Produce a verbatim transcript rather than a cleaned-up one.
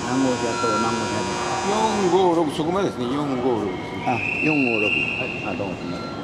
何号車と何号車ですか？ よんごろく、そこまでですね。よんごろくですね。 あ、よんごろく。 はい。 あ、どうもすみません。